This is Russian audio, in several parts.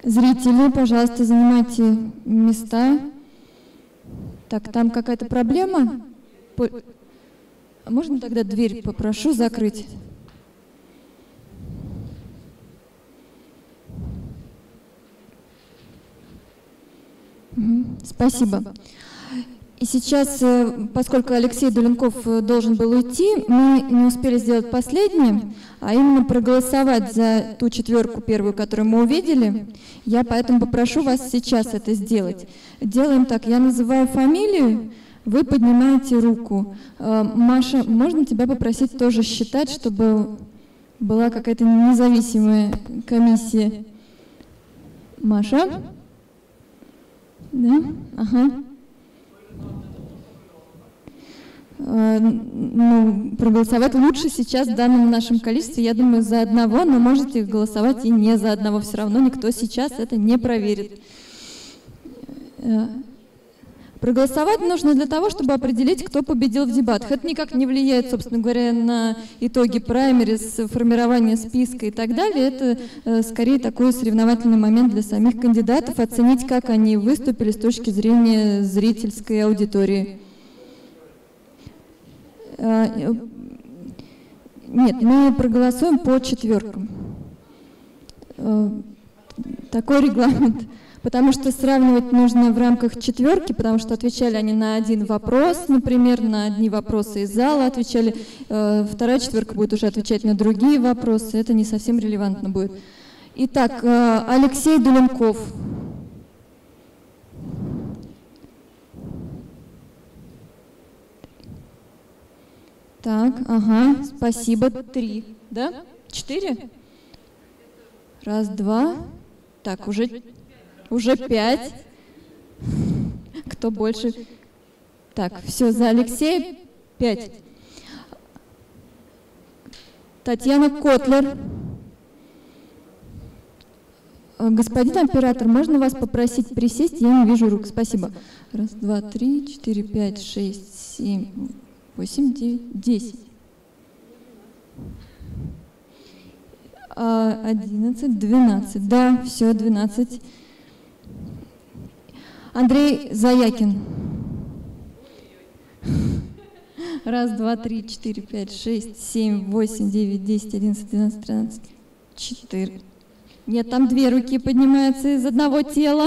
Зрители, пожалуйста, занимайте места. Так, там какая-то проблема? Можно тогда дверь попрошу закрыть? Спасибо. И сейчас, поскольку Алексей Дуленков должен был уйти, мы не успели сделать последнее, а именно проголосовать за ту четверку первую, которую мы увидели. Я поэтому попрошу вас сейчас это сделать. Делаем так, я называю фамилию, вы поднимаете руку. Маша, можно тебя попросить тоже считать, чтобы была какая-то независимая комиссия? Маша? Да? Ага. Ну, проголосовать лучше сейчас в данном нашем количестве, я думаю, за одного, но можете голосовать и не за одного, все равно никто сейчас это не проверит. Проголосовать нужно для того, чтобы определить, кто победил в дебатах. Это никак не влияет, собственно говоря, на итоги праймерис, формирование списка и так далее. Это скорее такой соревновательный момент для самих кандидатов, оценить, как они выступили с точки зрения зрительской аудитории. Нет, мы проголосуем по четверкам. Такой регламент. Потому что сравнивать нужно в рамках четверки, потому что отвечали они на один вопрос, например, на одни вопросы из зала отвечали. Вторая четверка будет уже отвечать на другие вопросы. Это не совсем релевантно будет. Итак, Алексей Дуленков. Так, ага, спасибо. 3, да? 4? Раз, два. Так, уже 5. Кто больше? Так, все, за Алексея 5. Татьяна Котлер. Господин оператор, можно вас попросить присесть? Я не вижу рук. Спасибо. Раз, два, три, 4, 5, 6, 7, 8, 9, 10. 11, 12. Да, все, 12. Андрей Заякин. Раз, два, три, 4, 5, 6, 7, 8, 9, 10, 11, 12, 13, 4. Нет, там 2 руки поднимаются из одного тела.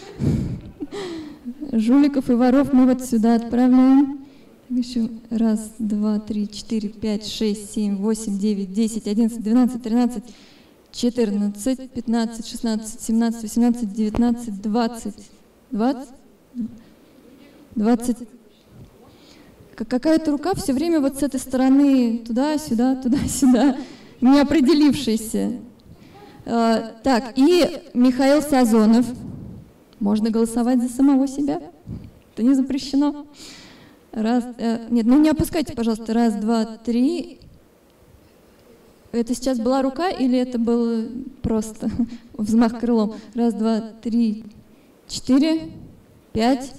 Жуликов и воров мы вот сюда отправляем. Еще раз, два, три, 4, 5, 6, 7, 8, 9, 10, 11, 12, 13, 14, 15, 16, 17, 18, 19, 20. 20? 20. Какая-то рука все время вот с этой стороны туда-сюда, не определившаяся. Так, и Михаил Сазонов. Можно голосовать за самого себя. Это не запрещено. Раз, нет, ну не опускайте, пожалуйста. Раз, два, три. Это сейчас была рука или это был просто взмах крылом? Раз, два, три, 4, 5,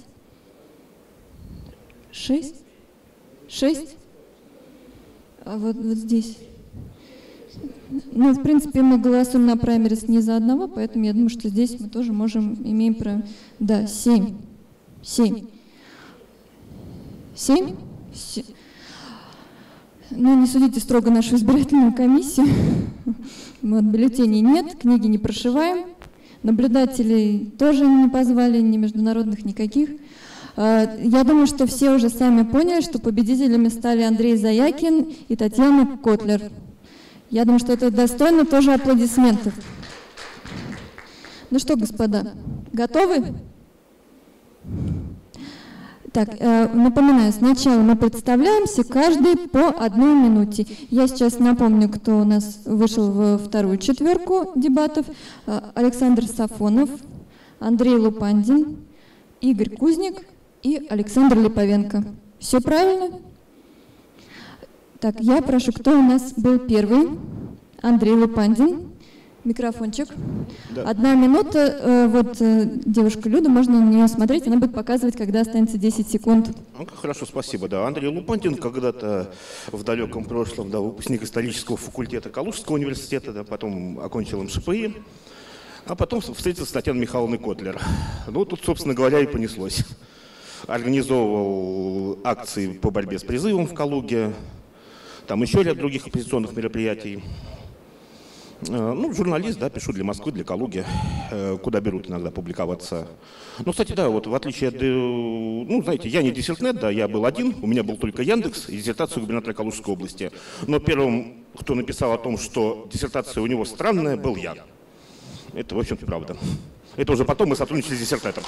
6. 6. А вот здесь. Ну, в принципе, мы голосуем на праймерис не за одного, поэтому я думаю, что здесь мы тоже имеем право. Да, 7. 7. 7? Ну, не судите строго нашу избирательную комиссию. Вот, бюллетеней нет, книги не прошиваем. Наблюдателей тоже не позвали, ни международных, никаких. Я думаю, что все уже сами поняли, что победителями стали Андрей Заякин и Татьяна Котлер. Я думаю, что это достойно тоже аплодисментов. Ну что, господа, готовы? Так, напоминаю, сначала мы представляемся, каждый по 1 минуте. Я сейчас напомню, кто у нас вышел во вторую четверку дебатов. Александр Сафонов, Андрей Лупандин, Игорь Кузник и Александр Липовенко. Все правильно? Так, я прошу, кто у нас был первый? Андрей Лупандин. Микрофончик. Да. 1 минута. Вот девушка Люда, можно на нее смотреть, она будет показывать, когда останется 10 секунд. Хорошо, спасибо. Да, Андрей Лупандин, когда-то в далеком прошлом, да, выпускник исторического факультета Калужского университета, да, потом окончил МШПИ. А потом встретился с Татьяной Михайловной Котлер. Ну, тут, собственно говоря, и понеслось. Организовывал акции по борьбе с призывом в Калуге, там еще ряд других оппозиционных мероприятий. Ну, журналист, да, пишу для Москвы, для Калуги, куда берут иногда публиковаться. Ну, кстати, да, вот в отличие от, ну, знаете, я не диссертнет, да, я был один, у меня был только Яндекс и диссертация губернатора Калужской области. Но первым, кто написал о том, что диссертация у него странная, был я. Это, в общем-то, правда. Это уже потом мы сотрудничали с диссертатом.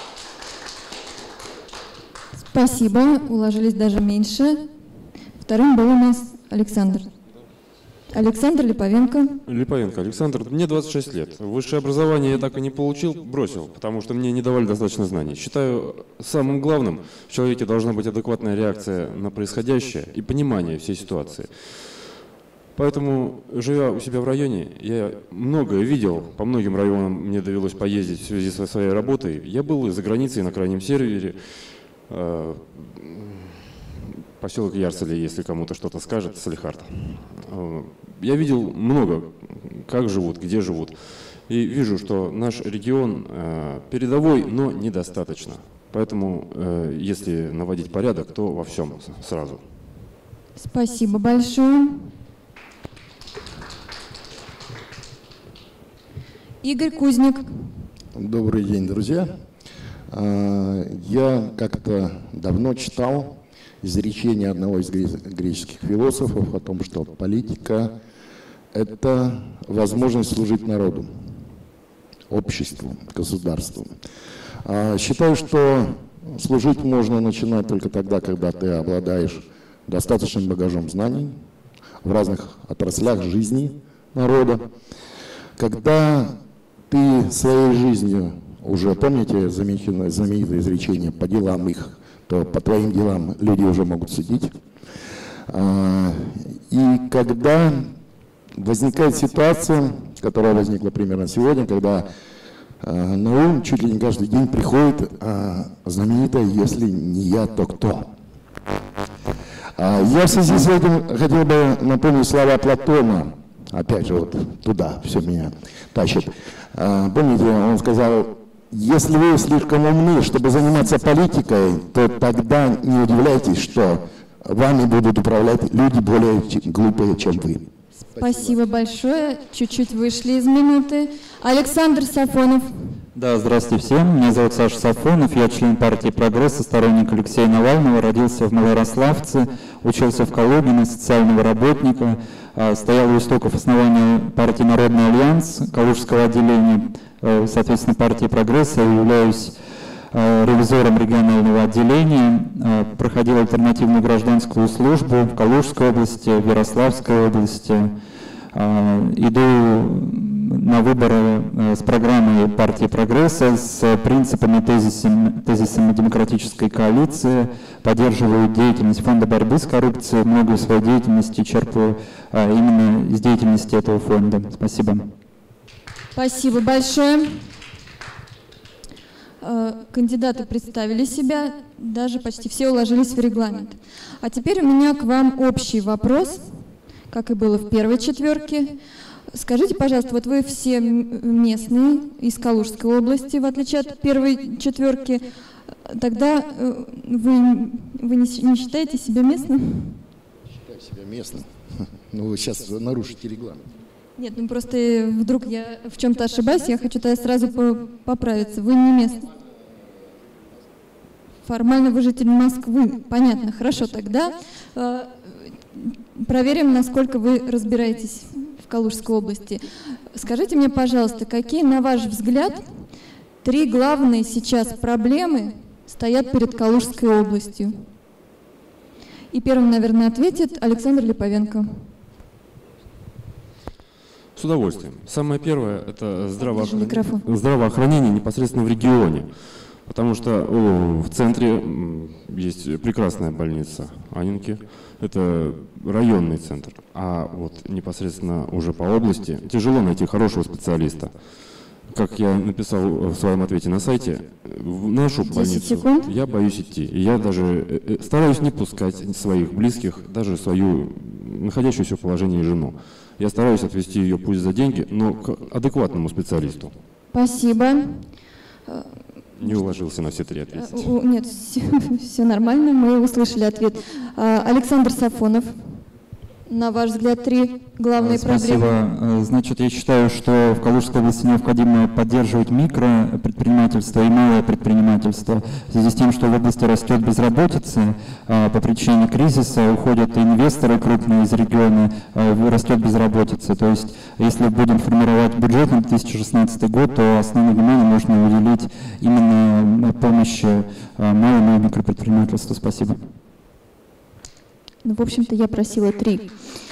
Спасибо, уложились даже меньше. Вторым был у нас Александр. Александр Липовенко. Липовенко Александр. Мне 26 лет. Высшее образование я так и не получил, бросил, потому что мне не давали достаточно знаний. Считаю, самым главным в человеке должна быть адекватная реакция на происходящее и понимание всей ситуации. Поэтому, живя у себя в районе, я многое видел, по многим районам мне довелось поездить в связи со своей работой. Я был и за границей на крайнем севере, поселок Ярцели, если кому-то что-то скажет, Салихард. Я видел много, как живут, где живут. И вижу, что наш регион передовой, но недостаточно. Поэтому, если наводить порядок, то во всем сразу. Спасибо большое. Игорь Кузник. Добрый день, друзья. Я как-то давно читал изречение одного из греческих философов о том, что политика – это возможность служить народу, обществу, государству. Считаю, что служить можно начинать только тогда, когда ты обладаешь достаточным багажом знаний в разных отраслях жизни народа, когда ты своей жизнью уже, помните знаменитое изречение «по делам их», то по твоим делам люди уже могут судить. И когда возникает ситуация, которая возникла примерно сегодня, когда на ум чуть ли не каждый день приходит знаменитое «если не я, то кто?». Я в связи с этим хотел бы напомнить слова Платона. Опять же, вот туда все меня тащит. Помните, он сказал: если вы слишком умны, чтобы заниматься политикой, то тогда не удивляйтесь, что вами будут управлять люди более глупые, чем вы. Спасибо большое. Чуть-чуть вышли из минуты. Александр Сафонов. Да, здравствуйте всем. Меня зовут Саша Сафонов. Я член партии «Прогресс», сторонник Алексея Навального. Родился в Малоярославце, учился в Калуге на социального работника. Стоял у истоков основания партии «Народный альянс» Калужского отделения, соответственно, партии «Прогресс». Я являюсь ревизором регионального отделения, проходил альтернативную гражданскую службу в Калужской области, в Ярославской области. Иду на выборы с программой партии «Прогресса», с принципами, тезисами демократической коалиции, поддерживаю деятельность фонда борьбы с коррупцией, многое своей деятельности черпаю именно из деятельности этого фонда. Спасибо. Спасибо большое. Кандидаты представили себя, даже почти все уложились в регламент. А теперь у меня к вам общий вопрос, как и было в первой четверке. Скажите, пожалуйста, вот вы все местные из Калужской области, в отличие от первой четверки, тогда вы не считаете себя местным? Считаю себя местным. Ну, вы сейчас нарушите регламент. Нет, ну просто вдруг я в чем-то ошибаюсь, я хочу тогда сразу поправиться. Вы не местный. Формально вы житель Москвы. Понятно, хорошо, тогда проверим, насколько вы разбираетесь в Калужской области. Скажите мне, пожалуйста, какие, на ваш взгляд, 3 главные сейчас проблемы стоят перед Калужской областью? И первым, наверное, ответит Александр Липовенко. С удовольствием. Самое первое – это здравоохранение непосредственно в регионе. Потому что в центре есть прекрасная больница Анненки, это районный центр. А вот непосредственно уже по области тяжело найти хорошего специалиста. Как я написал в своем ответе на сайте, в нашу больницу я боюсь идти. И я даже стараюсь не пускать своих близких, даже свою находящуюся в положении жену. Я стараюсь отвезти ее пусть за деньги, но к адекватному специалисту. Спасибо. Не уложился на все 3 ответить. Нет, все нормально, мы услышали ответ. Александр Сафонов. На ваш взгляд, 3 главные проблемы? Спасибо. Значит, я считаю, что в Калужской области необходимо поддерживать микропредпринимательство и малое предпринимательство. В связи с тем, что в области растет безработица, по причине кризиса уходят инвесторы крупные из региона, растет безработица. То есть, если будем формировать бюджет на 2016 год, то основное внимание нужно уделить именно помощи малому и микропредпринимательству. Спасибо. Ну, в общем-то, я просила 3.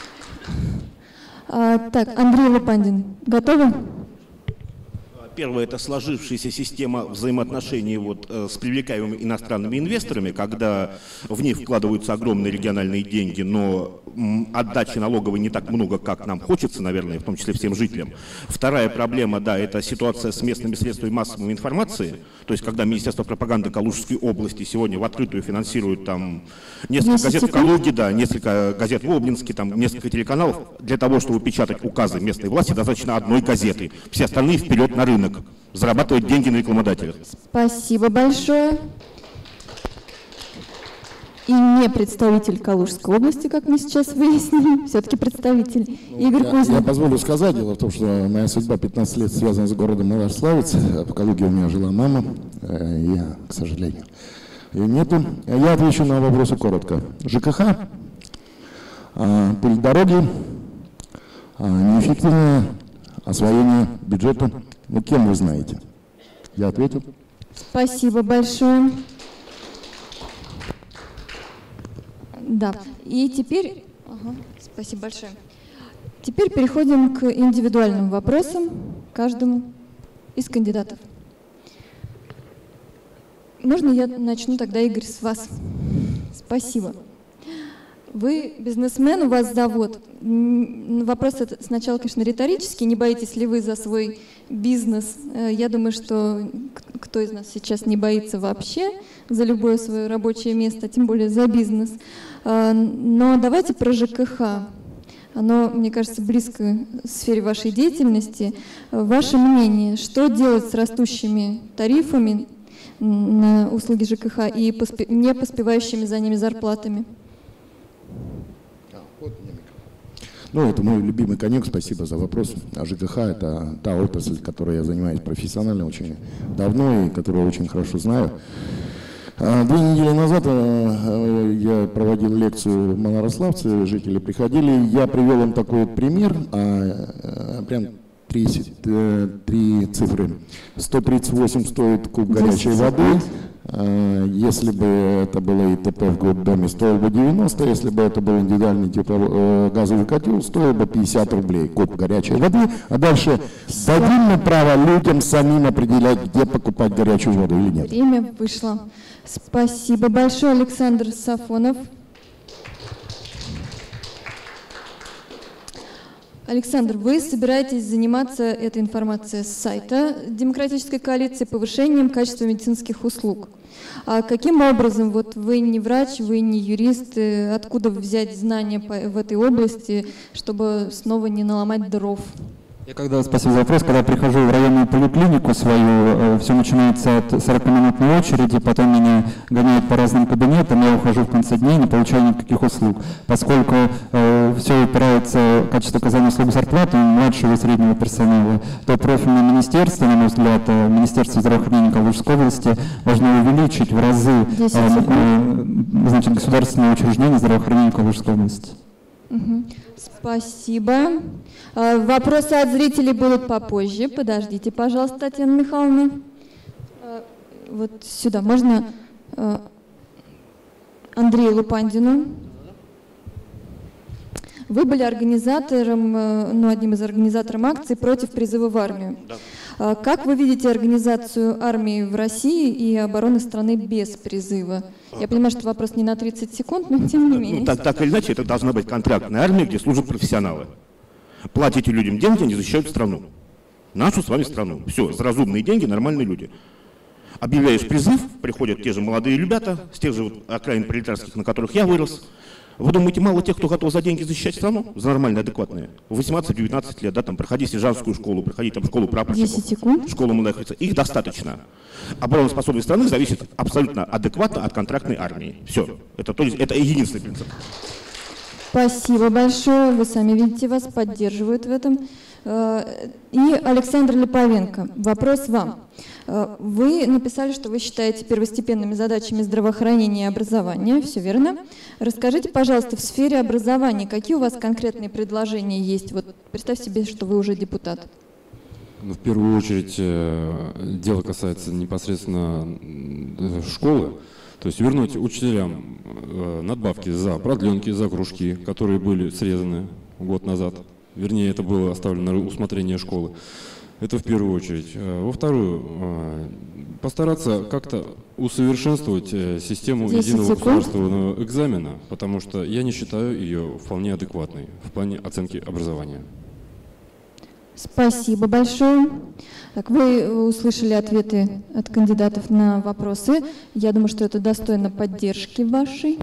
Так, Андрей Лопандин, готовы? Первое – это сложившаяся система взаимоотношений с привлекаемыми иностранными инвесторами, когда в них вкладываются огромные региональные деньги, но отдачи налоговой не так много, как нам хочется, наверное, в том числе всем жителям. Вторая проблема, да, это ситуация с местными средствами массовой информации, то есть когда Министерство пропаганды Калужской области сегодня в открытую финансирует там несколько газет в Калуге, да, несколько газет в Обнинске, там несколько телеканалов. Для того, чтобы печатать указы местной власти, достаточно одной газеты. Все остальные вперед на рынок. Зарабатывать деньги на рекламодателях. Спасибо большое. И не представитель Калужской области, как мы сейчас выяснили, все-таки представитель. Игорь Кузин. Я позволю сказать, дело в том, что моя судьба 15 лет связана с городом Малославец. В Калуге у меня жила мама, я, к сожалению, ее нету. Я отвечу на вопросы коротко. ЖКХ, пыль дороги, неэффективное освоение бюджета. Ну, кем вы знаете? Я ответил. Спасибо большое. Да, и теперь... спасибо большое. Теперь переходим к индивидуальным вопросам каждому из кандидатов. Можно я начну тогда, Игорь, с вас? Спасибо. Вы бизнесмен, у вас завод. Вопрос сначала, конечно, риторический. Не боитесь ли вы за свой бизнес? Я думаю, что кто из нас сейчас не боится вообще за любое свое рабочее место, тем более за бизнес. Но давайте про ЖКХ. Оно, мне кажется, близко к сфере вашей деятельности. Ваше мнение, что делать с растущими тарифами на услуги ЖКХ и не поспевающими за ними зарплатами? Ну, это мой любимый конек, спасибо за вопрос. А ЖКХ – это та отрасль, которой я занимаюсь профессионально очень давно и которую очень хорошо знаю. 2 недели назад я проводил лекцию в Малорославце, жители приходили, я привел им такой пример, прям 3 цифры. 138 стоит куб горячей воды. Если бы это было ИТП в Госдоме, стоило бы 90, если бы это был индивидуальный газовый котел, стоило бы 50 рублей куб горячей воды. А дальше дадим мы право людям самим определять, где покупать горячую воду или нет. Время вышло. Спасибо большое, Александр Сафонов. Александр, вы собираетесь заниматься этой информацией с сайта Демократической коалиции, повышением качества медицинских услуг. А каким образом, вот вы не врач, вы не юрист, откуда взять знания в этой области, чтобы снова не наломать дров? Спасибо за вопрос. Когда прихожу в районную поликлинику свою, все начинается от 40-минутной очереди, потом меня гоняют по разным кабинетам, я ухожу в конце дня и не получаю никаких услуг. Поскольку все упирается в качество оказания услуг зарплаты младшего и среднего персонала, то профильное министерство, на мой взгляд, Министерство здравоохранения Калужской области, должно увеличить в разы государственные учреждения здравоохранения Калужской области. Спасибо. Вопросы от зрителей будут попозже. Подождите, пожалуйста, Татьяна Михайловна. Вот сюда. Можно Андрею Лупандину? Вы были организатором, одним из организаторов акции против призыва в армию. Да. Как вы видите организацию армии в России и обороны страны без призыва? Я понимаю, что вопрос не на 30 секунд, но тем не менее. Так или иначе, это должна быть контрактная армия, где служат профессионалы. Платите людям деньги, они защищают страну. Нашу с вами страну. Все, за разумные деньги нормальные люди. Объявляешь призыв, приходят те же молодые ребята, с тех же окраин пролетарских, на которых я вырос. Вы думаете, мало тех, кто готов за деньги защищать страну? За нормальные, адекватные? 18-19 лет, да, там, проходи сержантскую школу, проходи там школу прапорщиков, школу молодых офицеров. Их достаточно. Обороноспособность страны зависит абсолютно адекватно от контрактной армии. Все. Это единственный принцип. Спасибо большое. Вы сами видите, вас поддерживают в этом. И Александр Липовенко, вопрос вам. Вы написали, что вы считаете первостепенными задачами здравоохранения и образования. Все верно. Расскажите, пожалуйста, в сфере образования, какие у вас конкретные предложения есть? Вот представьте себе, что вы уже депутат. Ну, в первую очередь, дело касается непосредственно школы. То есть вернуть учителям надбавки за продленки, за кружки, которые были срезаны год назад. Вернее, это было оставлено на усмотрение школы. Это в первую очередь. Во вторую, постараться как-то усовершенствовать систему единого государственного экзамена, потому что я не считаю ее вполне адекватной в плане оценки образования. Спасибо большое. Так, вы услышали ответы от кандидатов на вопросы. Я думаю, что это достойно поддержки вашей.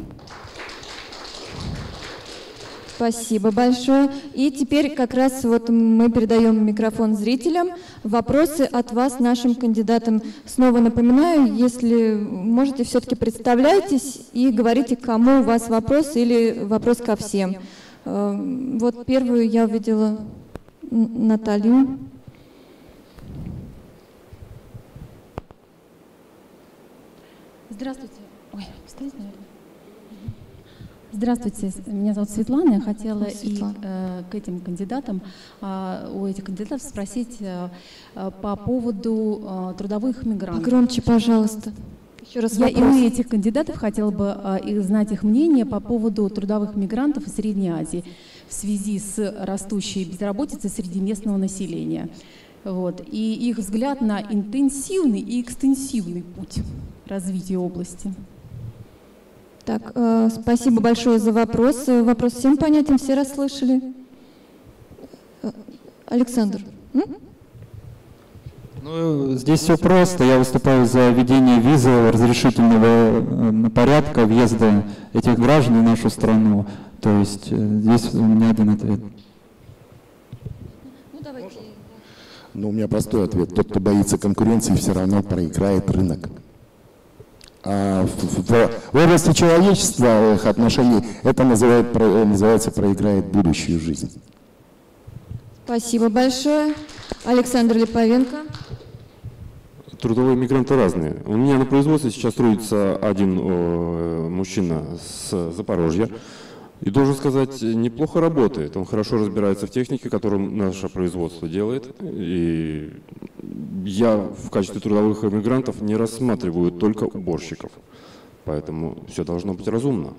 Спасибо большое. И теперь как раз вот мы передаем микрофон зрителям. Вопросы от вас нашим кандидатам. Снова напоминаю, если можете, все-таки представляйтесь и говорите, к кому у вас вопрос или вопрос ко всем. Вот первую я увидела Наталью. Здравствуйте. Ой, встать, наверное. Здравствуйте, меня зовут Светлана. Я хотела к этим кандидатам, у этих кандидатов спросить по поводу трудовых мигрантов. Громче, пожалуйста. Еще раз вопрос. Я и у этих кандидатов хотела бы знать их мнение по поводу трудовых мигрантов из Средней Азии в связи с растущей безработицей среди местного населения. Вот. И их взгляд на интенсивный и экстенсивный путь развития области. Так, спасибо большое за вопрос. Вопрос всем понятен, все расслышали? Александр. Ну, здесь все просто. Я выступаю за введение визового разрешительного порядка въезда этих граждан в нашу страну. То есть здесь у меня один ответ. Ну, у меня простой ответ. Тот, кто боится конкуренции, все равно проиграет рынок. А в области человеческих отношений это называется проиграет будущую жизнь. Спасибо большое. Александр Липовенко. Трудовые мигранты разные. У меня на производстве сейчас трудится один мужчина с Запорожья. И должен сказать, неплохо работает. Он хорошо разбирается в технике, которую наше производство делает. И я в качестве трудовых мигрантов не рассматриваю только уборщиков. Поэтому все должно быть разумно.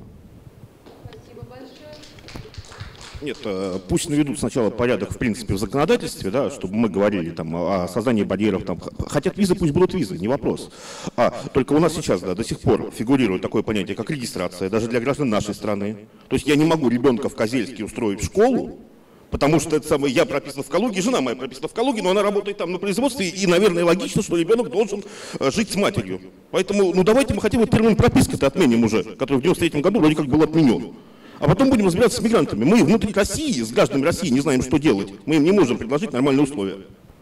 Нет, пусть наведут сначала порядок, в принципе, в законодательстве, да, чтобы мы говорили там, о создании барьеров. Там, хотят визы, пусть будут визы, не вопрос. Только у нас сейчас до сих пор фигурирует такое понятие, как регистрация, даже для граждан нашей страны. То есть я не могу ребенка в Козельске устроить в школу, потому что это самое, я прописан в Калуге, жена моя прописана в Калуге, но она работает там на производстве, и, наверное, логично, что ребенок должен жить с матерью. Поэтому, ну давайте мы хотя бы термин прописка-то отменим уже, который в 93-м году вроде как был отменен. А потом будем разбираться с мигрантами. Мы внутри России, с гражданами России не знаем, что делать. Мы им не можем предложить нормальные условия.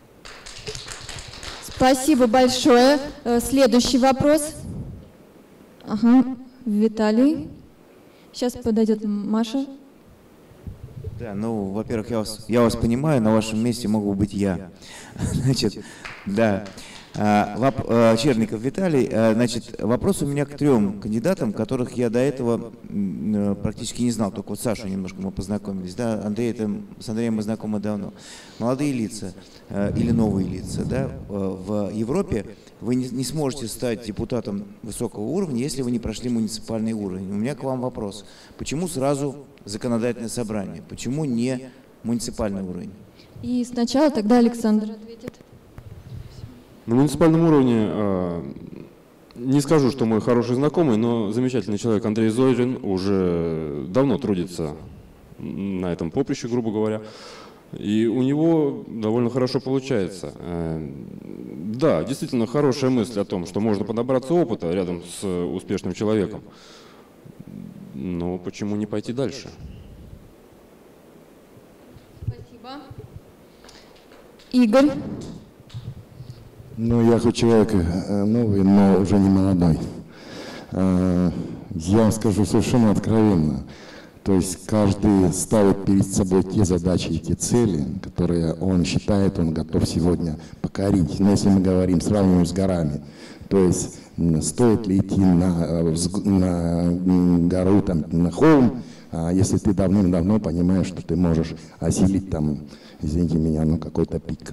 Спасибо большое. Следующий вопрос. Ага, Виталий. Сейчас подойдет Маша. Да, ну, во-первых, я вас понимаю, на вашем месте мог бы быть я. Значит, да. Черников Виталий. Значит, вопрос у меня к 3 кандидатам, которых я до этого практически не знал. Только вот Сашу немножко мы познакомились. Да? С Андреем мы знакомы давно. Молодые лица или новые лица. Да? В Европе вы не сможете стать депутатом высокого уровня, если вы не прошли муниципальный уровень. У меня к вам вопрос. Почему сразу законодательное собрание? Почему не муниципальный уровень? И сначала тогда Александр ответит. На муниципальном уровне не скажу, что мой хороший знакомый, но замечательный человек Андрей Зорин уже давно трудится на этом поприще, грубо говоря. И у него довольно хорошо получается. Да, действительно хорошая мысль о том, что можно подобраться опыта рядом с успешным человеком. Но почему не пойти дальше? Спасибо. Игорь. Ну, я хоть человек новый, но уже не молодой. Я вам скажу совершенно откровенно. То есть каждый ставит перед собой те задачи и те цели, которые он считает, он готов сегодня покорить. Но если мы говорим, сравниваем с горами, то есть стоит ли идти на гору, там, на холм, если ты давным-давно понимаешь, что ты можешь осилить там, извините меня, ну какой-то пик.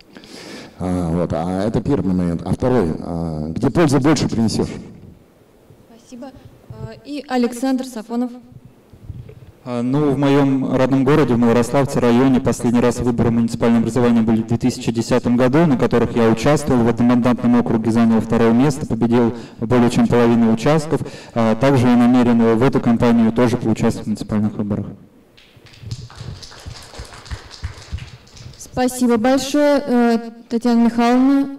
Это первый момент. А второй, где пользы больше принесешь? Спасибо. И Александр Сафонов. Ну, в моем родном городе, в Малорославце районе, последний раз выборы муниципального образования были в 2010 году, на которых я участвовал. В одномандатном округе занял 2-е место, победил более чем половину участков. Также я намерен в эту кампанию тоже поучаствовать в муниципальных выборах. Спасибо большое, Татьяна Михайловна.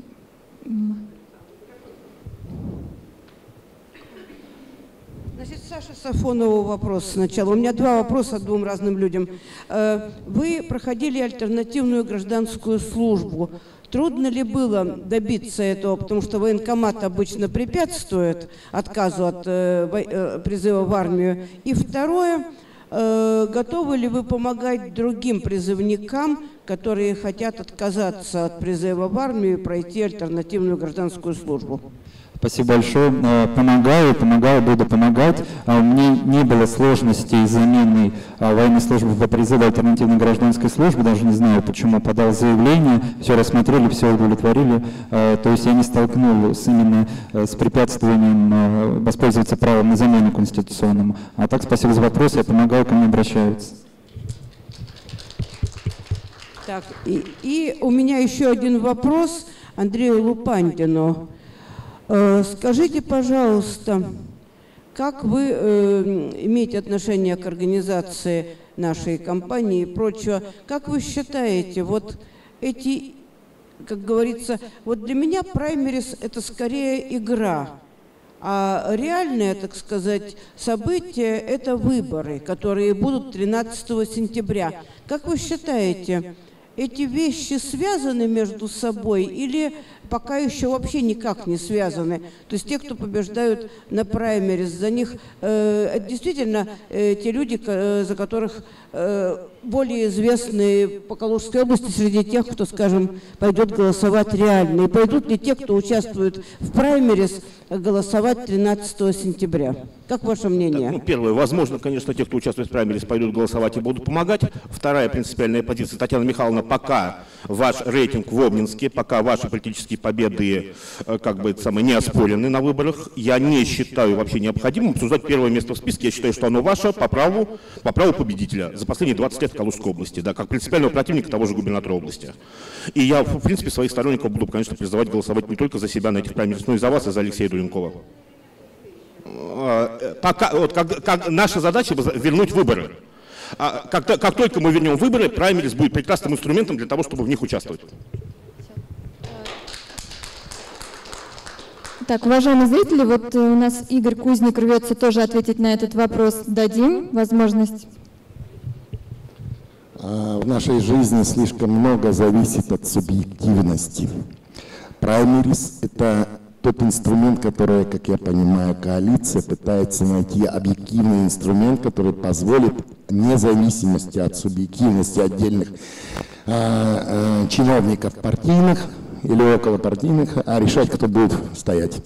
Значит, Саша Сафонову вопрос сначала. У меня два вопроса двум разным людям. Вы проходили альтернативную гражданскую службу. Трудно ли было добиться этого, потому что военкомат обычно препятствует отказу от призыва в армию? И второе, готовы ли вы помогать другим призывникам, которые хотят отказаться от призыва в армию и пройти альтернативную гражданскую службу? Спасибо большое. Помогаю, буду помогать. Мне не было сложностей с заменой военной службы по призыву альтернативной гражданской службы. Даже не знаю, почему подал заявление. Все рассмотрели, все удовлетворили. То есть я не столкнулся именно с препятствованием воспользоваться правом на замену конституционному. А так, спасибо за вопрос. Я помогаю, ко мне обращаются. Так, и у меня еще один вопрос Андрею Лупандину. Скажите, пожалуйста, как вы имеете отношение к организации нашей компании и прочего? Как вы считаете, вот эти, как говорится, вот для меня праймерис – это скорее игра, а реальное, так сказать, событие – это выборы, которые будут 13 сентября. Как вы считаете, эти вещи связаны между собой или пока еще вообще никак не связаны? То есть те, кто побеждают на праймерис, за них действительно те люди, за которых более известны по Калужской области среди тех, кто, скажем, пойдет голосовать реально. И пойдут ли те, кто участвует в праймерис, голосовать 13 сентября? Как ваше мнение? Так, первое, возможно, конечно, те, кто участвует в праймерис, пойдут голосовать и будут помогать. Вторая принципиальная позиция, Татьяна Михайловна, пока ваш рейтинг в Обнинске, пока ваши политические победы не оспорены на выборах, я не считаю вообще необходимым обсуждать первое место в списке. Я считаю, что оно ваше по праву победителя за последние 20 лет в Калужской области, да, как принципиального противника того же губернатора области. И я, в принципе, своих сторонников буду, конечно, призывать голосовать не только за себя на этих праймерис, но и за вас, и за Алексея Дуренкова. Наша задача вернуть выборы. Как только мы вернем выборы, праймерис будет прекрасным инструментом для того, чтобы в них участвовать. Так, уважаемые зрители, вот у нас Игорь Кузник рвется тоже ответить на этот вопрос. Дадим возможность? В нашей жизни слишком много зависит от субъективности. Праймерис – это тот инструмент, который, как я понимаю, коалиция пытается найти объективный инструмент, который позволит независимости от субъективности отдельных чиновников партийных или околопартийных, а решать, кто будет стоять.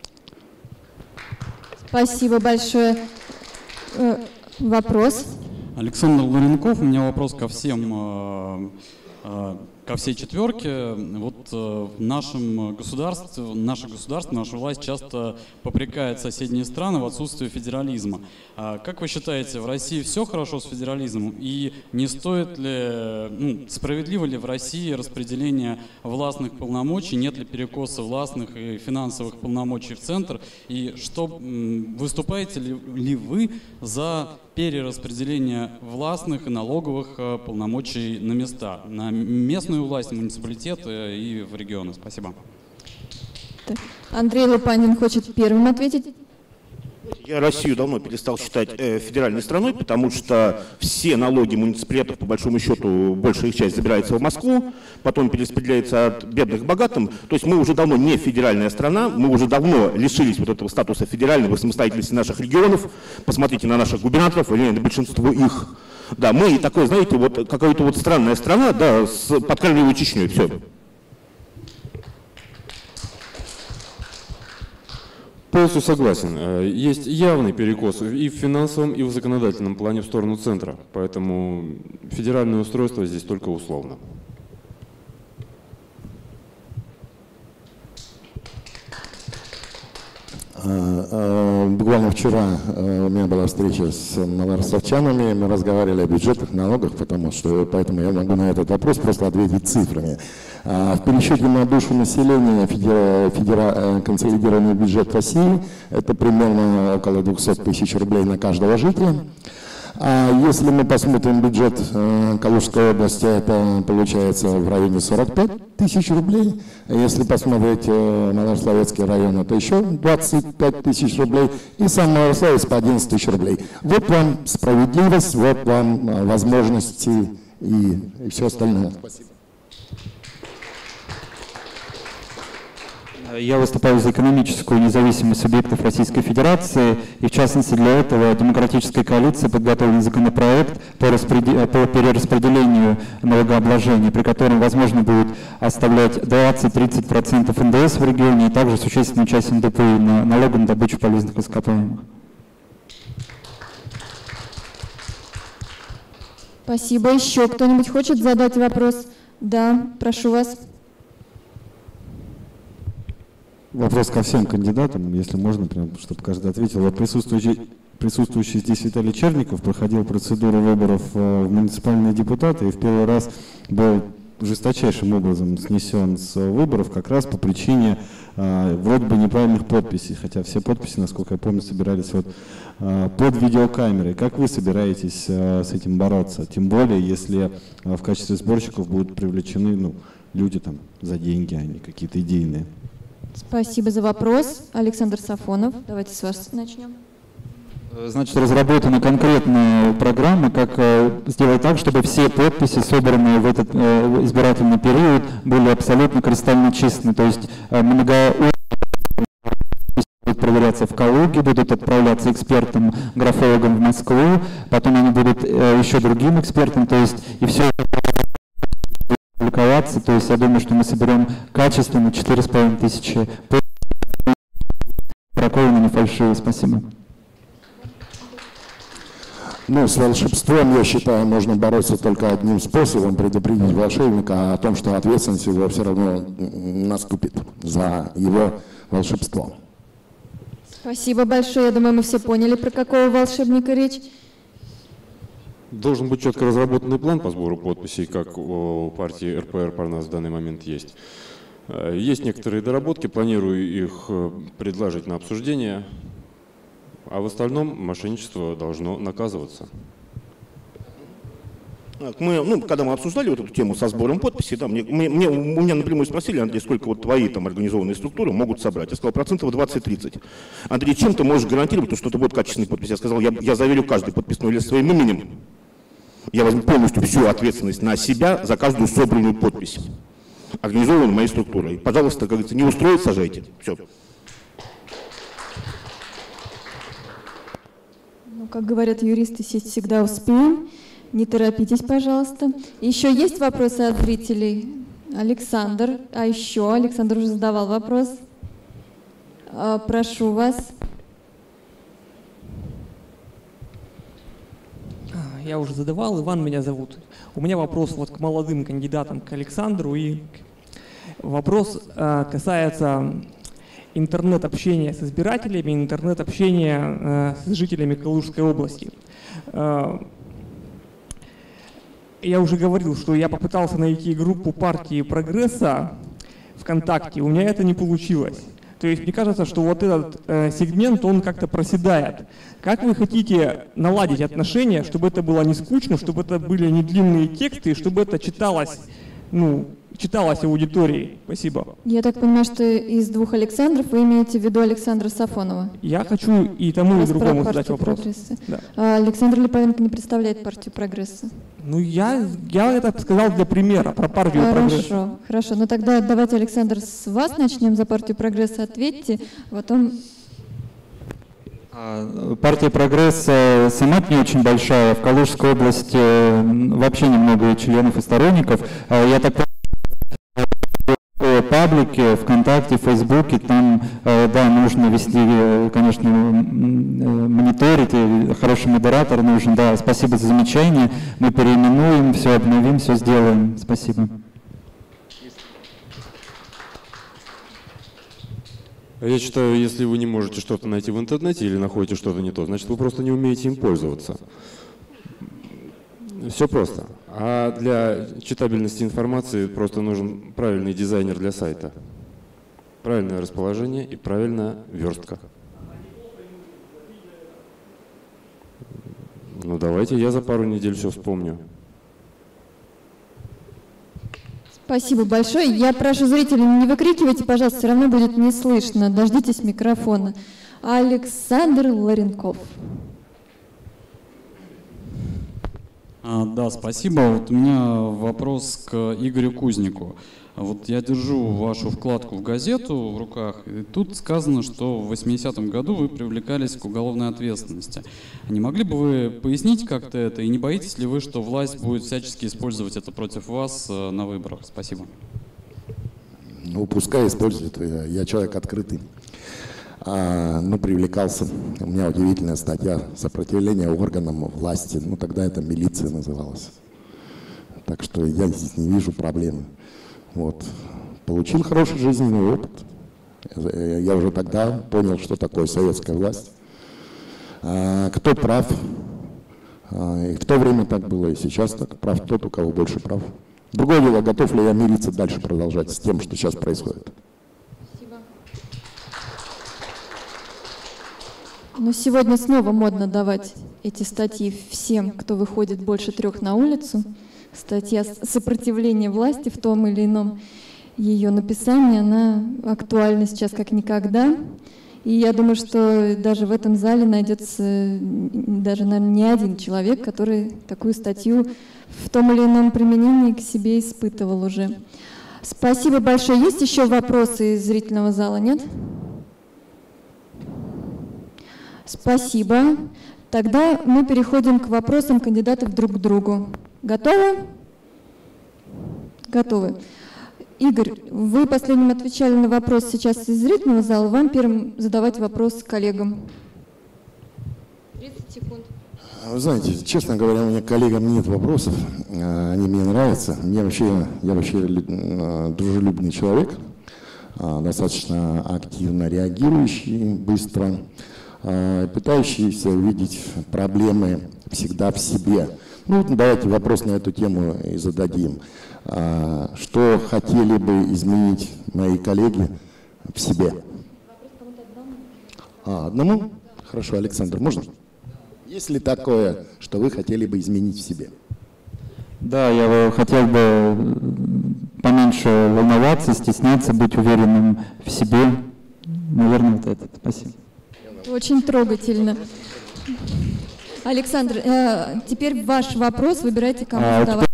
Спасибо большое. Вопрос? Александр Ларенков, у меня вопрос ко всем, ко всей четверке. Вот в нашем государстве, наше государство, наша власть часто попрекает соседние страны в отсутствии федерализма. Как вы считаете, в России все хорошо с федерализмом? И не стоит ли, справедливо ли в России распределение властных полномочий? Нет ли перекоса властных и финансовых полномочий в центр? И что, выступаете ли вы за перераспределение властных и налоговых полномочий на места, на местную власть, муниципалитеты и в регионы? Спасибо. Так. Андрей Лупандин хочет первым ответить. Я Россию давно перестал считать федеральной страной, потому что все налоги муниципалитетов, по большому счету, большая их часть забирается в Москву, потом перераспределяется от бедных к богатым. То есть мы уже давно не федеральная страна, мы уже давно лишились вот этого статуса федерального самостоятельности наших регионов. Посмотрите на наших губернаторов, или на большинство их. Да, мы такой, знаете, вот какая-то вот странная страна, да, с подкармливаемой Чечней, все. Полностью согласен. Есть явный перекос и в финансовом, и в законодательном плане в сторону центра. Поэтому федеральное устройство здесь только условно. Буквально вчера у меня была встреча с малоростовчанами, мы разговаривали о бюджетных налогах, поэтому я могу на этот вопрос просто ответить цифрами. В пересчете на душу населения консолидированный бюджет России – это примерно около 200 тысяч рублей на каждого жителя. А если мы посмотрим бюджет Калужской области, это получается в районе 45 тысяч рублей. Если посмотреть Малорославецкий район, это еще 25 тысяч рублей. И сам Малорославец по 11 тысяч рублей. Вот вам справедливость, вот вам возможности и все остальное. Спасибо. Я выступаю за экономическую независимость субъектов Российской Федерации, и в частности для этого Демократическая коалиция подготовила законопроект по перераспределению налогообложения, при котором возможно будет оставлять 20-30% НДС в регионе и также существенную часть НДПИ на налогом на добычу полезных ископаемых. Спасибо. Еще кто-нибудь хочет задать вопрос? Да, прошу вас. Вопрос ко всем кандидатам, если можно, прям, чтобы каждый ответил. Вот присутствующий здесь Виталий Черников проходил процедуру выборов в муниципальные депутаты и в первый раз был жесточайшим образом снесен с выборов как раз по причине вроде бы неправильных подписей, хотя все подписи, насколько я помню, собирались вот, под видеокамерой. Как вы собираетесь с этим бороться? Тем более, если в качестве сборщиков будут привлечены люди там, за деньги, а не какие-то идейные. Спасибо за вопрос. Александр Сафонов, давайте с вас начнем. Значит, разработана конкретная программа, как сделать так, чтобы все подписи, собранные в этот избирательный период, были абсолютно кристально чистыми. То есть многоуровневые будут проверяться в Калуге, будут отправляться экспертам, графологам в Москву, потом они будут еще другим экспертам, то есть и все публиковаться. То есть я думаю, что мы соберем качественно 4500 проколами фальшивые. Спасибо. С волшебством, я считаю, можно бороться только одним способом: предупредить волшебника о том, что ответственность его все равно наступит за его волшебство. Спасибо большое. Я думаю, мы все поняли, про какого волшебника речь. Должен быть четко разработанный план по сбору подписей, как у партии РПР Парнас в данный момент есть. Есть некоторые доработки, планирую их предложить на обсуждение, а в остальном мошенничество должно наказываться. Когда мы обсуждали вот эту тему со сбором подписей, да, у меня напрямую спросили: Андрей, сколько вот твои там организованные структуры могут собрать? Я сказал, 20-30%. Андрей, чем ты можешь гарантировать, что это будет качественный подпись? Я сказал, я заверю каждый подписной лист своим именем. Я возьму полностью всю ответственность на себя за каждую собранную подпись, организованную моей структурой. Пожалуйста, как говорится, не устроить, сажайте. Все. Как говорят юристы, сесть всегда успеем. Не торопитесь, пожалуйста. Еще есть вопросы от зрителей? Александр. А еще Александр уже задавал вопрос. Прошу вас. Я уже задавал, Иван меня зовут. У меня вопрос вот к молодым кандидатам, к Александру. И вопрос касается интернет-общения с избирателями, интернет-общения с жителями Калужской области. Я уже говорил, что я попытался найти группу партии «Прогресса» ВКонтакте, у меня это не получилось. То есть мне кажется, что вот этот сегмент, он как-то проседает. Как вы хотите наладить отношения, чтобы это было не скучно, чтобы это были не длинные тексты, и чтобы это читалось читалось аудитории. Спасибо. Я так понимаю, что из двух Александров вы имеете в виду Александра Сафонова? Я хочу и тому, и другому задать вопрос. Да. Александр Липавенко не представляет партию «Прогресса». Ну, я это сказал для примера, про партию «Прогресса». Хорошо. Ну тогда давайте, Александр, с вас начнем за партию «Прогресса». Ответьте, потом... Партия «Прогресс» сама не очень большая. В Калужской области вообще немного членов и сторонников. Я так понимаю, паблики, ВКонтакте, Фейсбуке, там, да, нужно вести, конечно, мониторить, хороший модератор нужен. Да, спасибо за замечание. Мы переименуем, все обновим, все сделаем. Спасибо. Я считаю, если вы не можете что-то найти в интернете или находите что-то не то, значит, вы просто не умеете им пользоваться. Все просто. А для читабельности информации просто нужен правильный дизайнер для сайта. Правильное расположение и правильная верстка. Ну давайте я за пару недель все вспомню. Спасибо большое. Я прошу зрителей, не выкрикивайте, пожалуйста, все равно будет не слышно. Дождитесь микрофона. Александр Ларенков. Да, спасибо. Вот у меня вопрос к Игорю Кузнику. Вот я держу вашу вкладку в газету в руках, и тут сказано, что в 80-м году вы привлекались к уголовной ответственности. Не могли бы вы пояснить как-то это, и не боитесь ли вы, что власть будет всячески использовать это против вас на выборах? Спасибо. Ну, пускай используют. Я человек открытый. Ну, привлекался. У меня удивительная статья «Сопротивление органам власти». Ну, тогда это милиция называлась. Так что я здесь не вижу проблемы. Вот. Получил хороший жизненный опыт. Я уже тогда понял, что такое советская власть. Кто прав? И в то время так было, и сейчас так. Прав тот, у кого больше прав. Другое дело, готов ли я мириться дальше продолжать с тем, что сейчас происходит. Спасибо. Но сегодня снова модно давать эти статьи всем, кто выходит больше 3 на улицу. Статья «Сопротивление власти» в том или ином ее написании, она актуальна сейчас как никогда. И я думаю, что даже в этом зале найдется даже, наверное, не один человек, который такую статью в том или ином применении к себе испытывал уже. Спасибо большое. Есть еще вопросы из зрительного зала, нет? Спасибо. Тогда мы переходим к вопросам кандидатов друг к другу. Готовы? Готовы. Игорь, вы последним отвечали на вопрос сейчас из зрительного зала. Вам первым задавать вопрос коллегам. 30 секунд. Вы знаете, честно говоря, у меня к коллегам нет вопросов. Они мне нравятся. Я вообще дружелюбный человек, достаточно активно реагирующий, быстро, пытающийся видеть проблемы всегда в себе. Ну, давайте вопрос на эту тему и зададим. Что хотели бы изменить мои коллеги в себе? Одному? Хорошо, Александр, можно? Есть ли такое, что вы хотели бы изменить в себе? Да, я хотел бы поменьше волноваться, стесняться, быть уверенным в себе. Наверное, вот это. Спасибо. Очень трогательно. Александр, теперь ваш вопрос, выбирайте, кому задавать.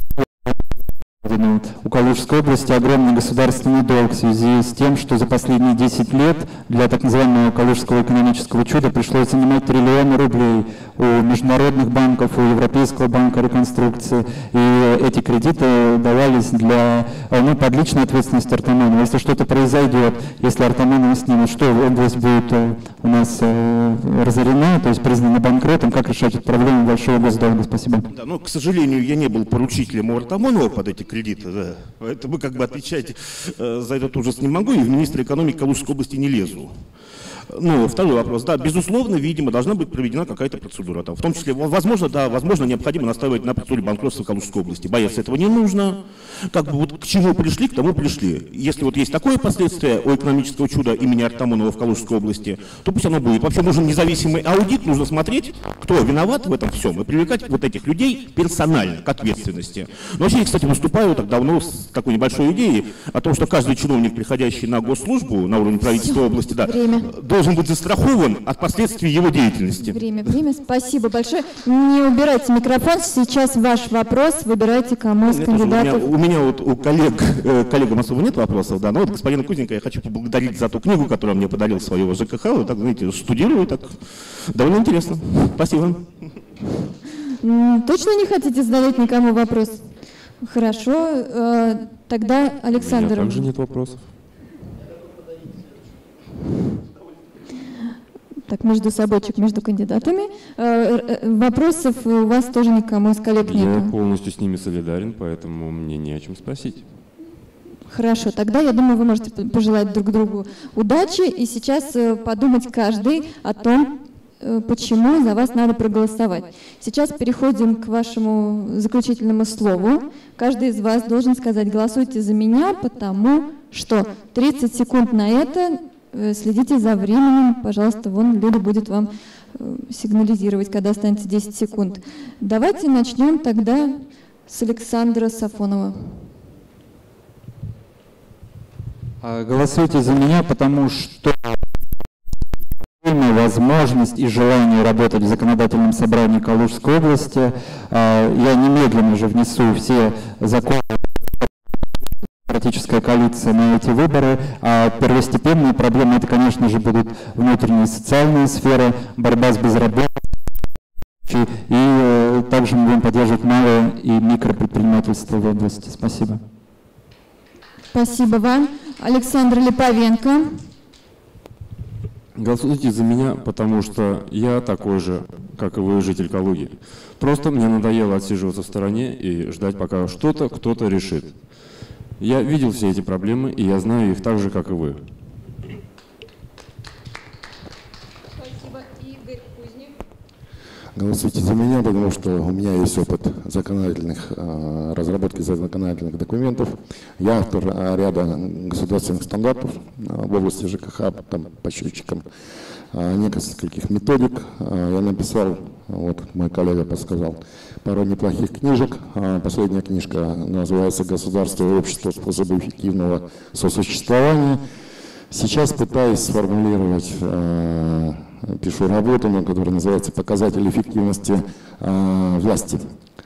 У Калужской области огромный государственный долг в связи с тем, что за последние 10 лет для так называемого Калужского экономического чуда пришлось занимать триллионы рублей у международных банков, у Европейского банка реконструкции. И эти кредиты давались под личную ответственность Артамонова. Если что-то произойдет, если Артамонова снимут, что область будет у нас разорена, то есть признана банкротом, как решать эту проблему большого госдолга? Спасибо. Да, но, к сожалению, я не был поручителем у Артамонова под эти кредиты. Да. Поэтому как бы отвечать за этот ужас не могу, и в министра экономики Калужской области не лезу. Ну, второй вопрос. Да, безусловно, видимо, должна быть проведена какая-то процедура. Там, в том числе, возможно, да, возможно, необходимо настаивать на процедуре банкротства в Калужской области. Бояться этого не нужно. Как бы вот к чему пришли, к тому пришли. Если вот есть такое последствие у экономического чуда имени Артамонова в Калужской области, то пусть оно будет. Вообще нужен независимый аудит, нужно смотреть, кто виноват в этом всем, и привлекать вот этих людей персонально к ответственности. Но вообще, я, кстати, выступаю так давно с такой небольшой идеей о том, что каждый чиновник, приходящий на госслужбу на уровне правительства области, да, должен быть застрахован от последствий его деятельности. Время. Спасибо большое. Не убирайте микрофон. Сейчас ваш вопрос. Выбирайте, кому из кандидатов. У меня вот у коллегам особо нет вопросов, да, но вот господина Кузника я хочу поблагодарить за ту книгу, которую он мне подарил своего ЖКХ. Вот так, знаете, студирую, так довольно интересно. Спасибо. Точно не хотите задавать никому вопрос? Хорошо. Тогда Александр. У меня также нет вопросов. Так, между собойчик, между кандидатами. Вопросов у вас тоже никому из коллег нет. Я полностью с ними солидарен, поэтому мне не о чем спросить. Хорошо, тогда, я думаю, вы можете пожелать друг другу удачи и сейчас подумать каждый о том, почему за вас надо проголосовать. Сейчас переходим к вашему заключительному слову. Каждый из вас должен сказать: голосуйте за меня, потому что 30 секунд на это. Следите за временем, пожалуйста, вон Люда будет вам сигнализировать, когда останется 10 секунд. Давайте начнем тогда с Александра Сафонова. Голосуйте за меня, потому что возможность и желание работать в законодательном собрании Калужской области. Я немедленно же внесу все законы демократическая коалиция на эти выборы. А первостепенные проблемы это, конечно же, будут внутренние социальные сферы, борьба с безработицей. И также мы будем поддерживать малое и микропредпринимательство в области. Спасибо. Спасибо вам. Александр Липовенко. Голосуйте за меня, потому что я такой же, как и вы, житель Калуги. Просто мне надоело отсиживаться в стороне и ждать, пока что-то кто-то решит. Я видел все эти проблемы, и я знаю их так же, как и вы. Спасибо. Игорь Кузник. Голосуйте за меня, потому что у меня есть опыт разработки законодательных документов. Я автор ряда государственных стандартов в области ЖКХ, по счетчикам, нескольких методик. Я написал, вот мой коллега подсказал, пару неплохих книжек. Последняя книжка называется «Государство и общество. Способы эффективного сосуществования». Сейчас пытаюсь сформулировать, пишу работу, которая называется «Показатели эффективности власти».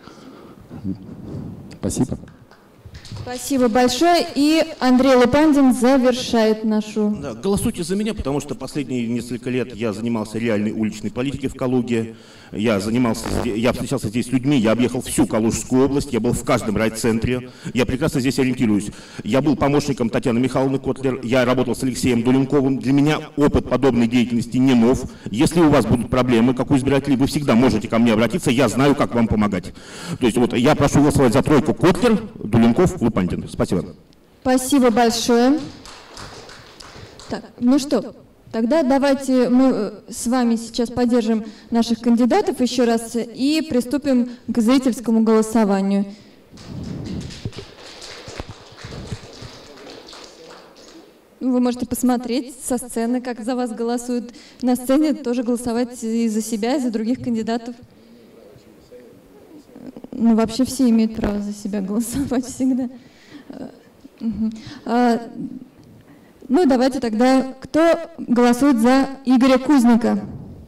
Спасибо. Спасибо большое. И Андрей Лопандин завершает нашу... Да, голосуйте за меня, потому что последние несколько лет я занимался реальной уличной политикой в Калуге. Я встречался здесь с людьми, я объехал всю Калужскую область, я был в каждом райцентре, я прекрасно здесь ориентируюсь. Я был помощником Татьяны Михайловны Котлер, я работал с Алексеем Дуленковым. Для меня опыт подобной деятельности не нов. Если у вас будут проблемы, как у избирателей, вы всегда можете ко мне обратиться, я знаю, как вам помогать. То есть вот я прошу голосовать за тройку: Котлер, Дуленков, Лупандин. Спасибо. Спасибо большое. Так, ну что, тогда давайте мы с вами сейчас поддержим наших кандидатов еще раз и приступим к зрительскому голосованию. Вы можете посмотреть со сцены, как за вас голосуют. На сцене тоже голосовать и за себя, и за других кандидатов. Ну, вообще все имеют право за себя голосовать всегда. Ну, давайте тогда, кто голосует за Игоря Кузника?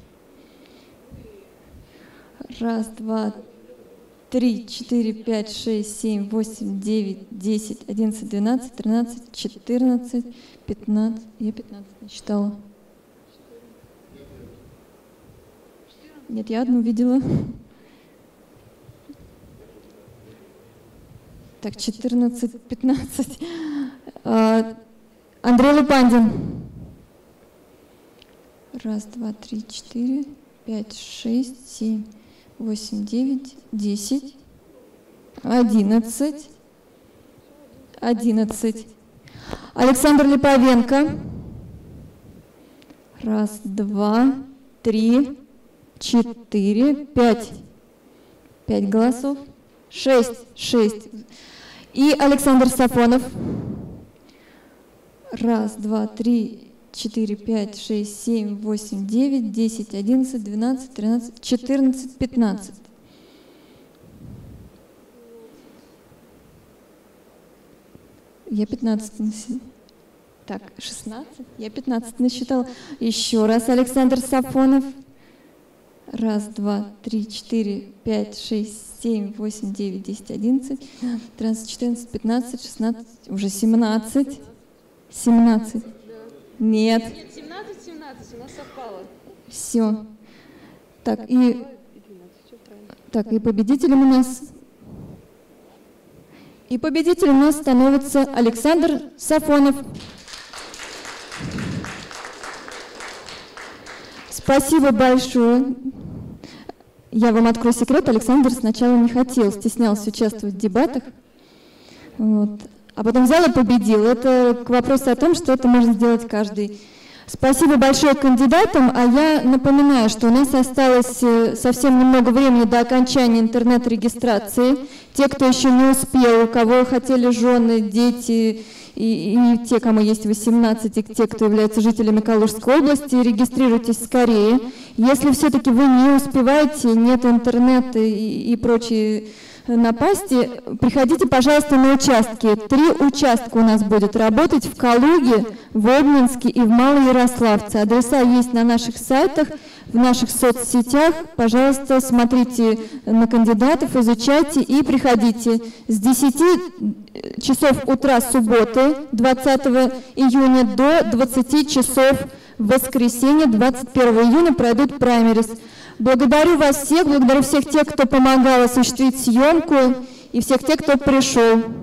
1, 2, 3, 4, 5, 6, 7, 8, 9, 10, 11, 12, 13, 14, 15. Я 15 не считала. Нет, я одну видела. Так, 14, 15. Андрей Лупандин. 1, 2, 3, 4, 5, 6, 7, 8, 9, 10, 11. 11. Александр Липовенко. Раз, два, три, 4, 5. 5 голосов. 6. И Александр Сафонов. Раз, два, три, 4, 5, 6, 7, 8, 9, 10, 11, 12, 13, 14, 15. Я 15 насчитала. Так, 16. Я 15 насчитала. Еще раз Александр Сафонов. Раз, два, три, 4, 5, 6, 7, 8, 9, 10, 11, 13, 14, 15, 16, уже 17. 17. Нет. 17, у нас совпало. Все. Так, и победителем у нас... И победителем у нас становится Александр Сафонов. Спасибо большое. Я вам открою секрет, Александр сначала не хотел, стеснялся участвовать в дебатах, вот. А потом взял и победил. Это к вопросу о том, что это может сделать каждый. Спасибо большое кандидатам, а я напоминаю, что у нас осталось совсем немного времени до окончания интернет-регистрации. Те, кто еще не успел, у кого хотели жены, дети и те, кому есть 18, и те, кто являются жителями Калужской области, регистрируйтесь скорее. Если все-таки вы не успеваете, нет интернета и прочие напасти, приходите, пожалуйста, на участки. 3 участка у нас будет работать в Калуге, в Обнинске и в Малоярославце. Адреса есть на наших сайтах, в наших соцсетях. Пожалуйста, смотрите на кандидатов, изучайте и приходите. С 10 часов утра субботы, 20 июня, до 20 часов в воскресенье, 21 июня, пройдут праймерис. Благодарю вас всех, благодарю всех тех, кто помогал осуществить съемку, и всех тех, кто пришел.